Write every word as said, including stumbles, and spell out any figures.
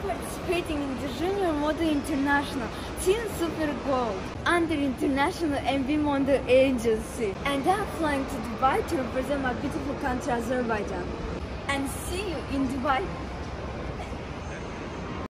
participating in the Junior Model International Team Super Gold under International M V Model Agency. And I'm flying to Dubai to represent my beautiful country, Azerbaijan. And see you in Dubai.